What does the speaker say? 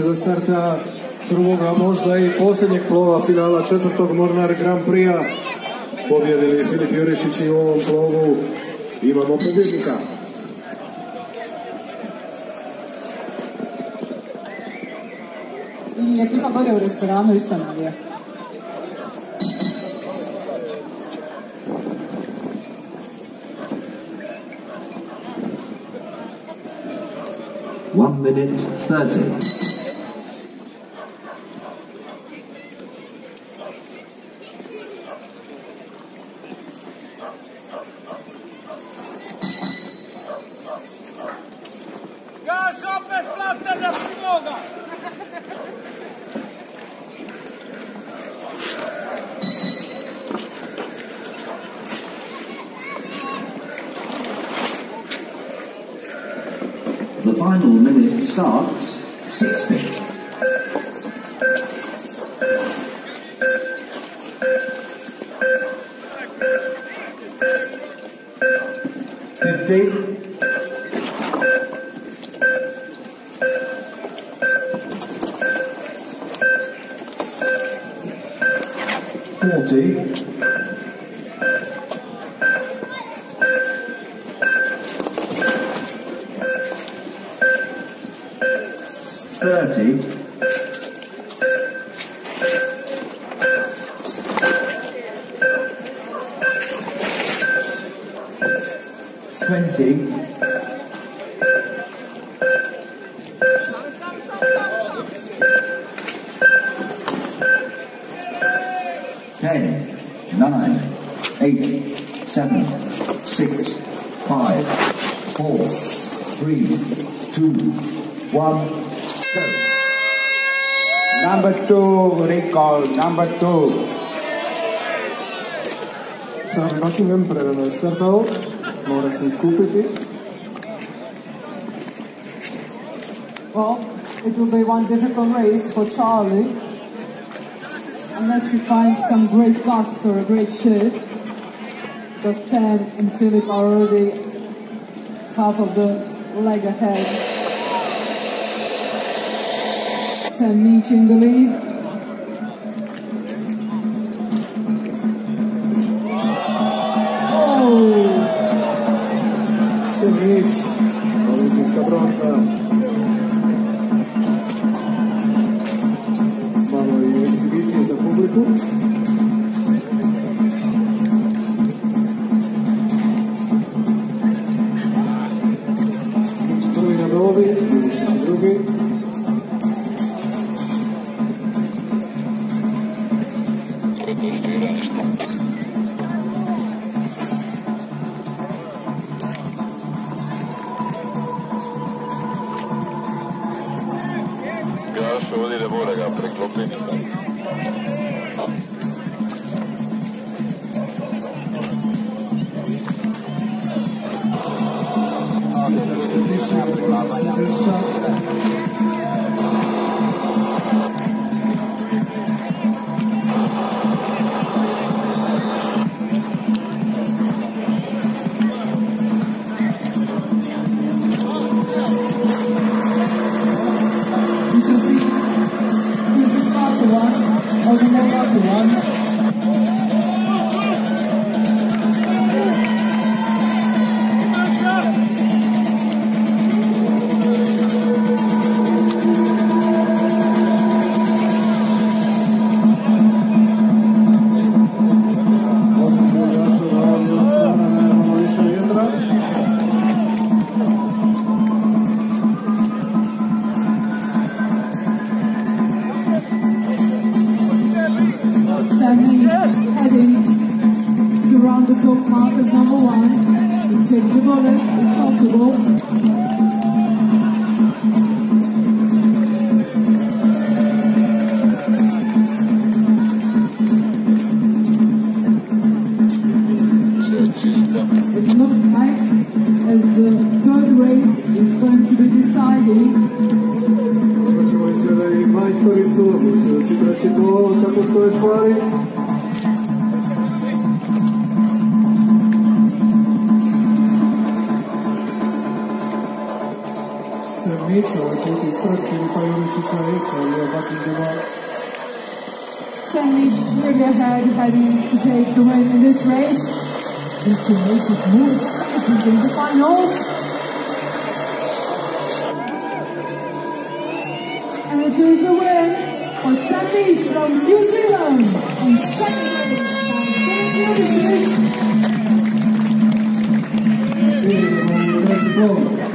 do starta drugoga, možda i posljednjeg plova finala četvrtog Mornar Grand Prix-a. Pobjedili Filip Jurišić i u ovom plovu imamo pobjednika. I ekipa gore u restoranu isto navija. One minute 30. Gas opet flasterna priloga! The final minute starts 60. 50. 40. 30. 20. 10, 9, 8, 7, 6, 5, 4, 3, 2, 1, go. Number 2, recall, number 2. Charlie Buckingham prerano je startao, mora se iskupiti. Well, it will be one difficult race for Charlie. Unless he finds some great gust or a great shift. Because Sam and Philip are already half of the leg ahead. Sam Meach in the lead. Oh! Sam Meach, olimpijska bronca. Malo i egzibicije za publiku. Meach prvi na novi, Jurišić drugi. Gaš ovdje ne mora ga preklopiti. We shall see who's the smarter one or the more lucky one. Sammy heading to round the top mark as number 1. He'll take the bullet if possible. It looks like as the third race is going to be deciding. Ćemo izgleda i majstoricu, će preći to kako stoje stvari. Mitch, ovaj put ispred Filipa Jurišića i Charlie Buckingama. Sam Mitch clearly ahead, heading to take the win in this race. Just to make it more exciting in the finals. And it is the win for Sam Mitch from New Zealand. And second place for Filipa Jurišić. Treći plov.